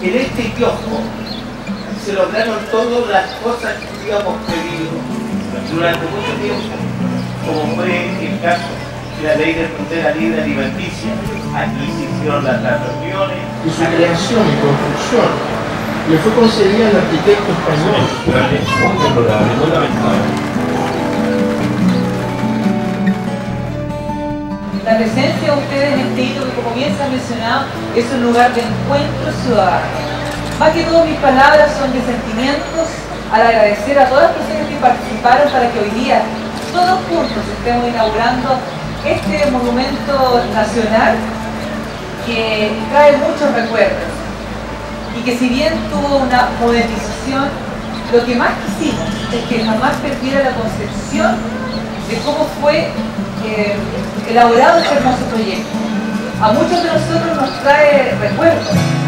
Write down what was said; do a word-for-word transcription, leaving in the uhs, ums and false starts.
En este kiosco se lograron todas las cosas que habíamos pedido durante mucho tiempo, como fue el caso de la ley de frontera libre alimenticia. Aquí se hicieron las reuniones. Y su creación y construcción le fue concedida al arquitecto español. La presencia de ustedes en este hito, que como bien se ha mencionado, es un lugar de encuentro ciudadano. Más que todo, mis palabras son de sentimientos al agradecer a todas las personas que participaron para que hoy día todos juntos estemos inaugurando este monumento nacional que trae muchos recuerdos y que, si bien tuvo una modernización, lo que más quisimos es que jamás perdiera la concepción de cómo fue eh, elaborado este hermoso proyecto. A muchos de nosotros nos trae recuerdos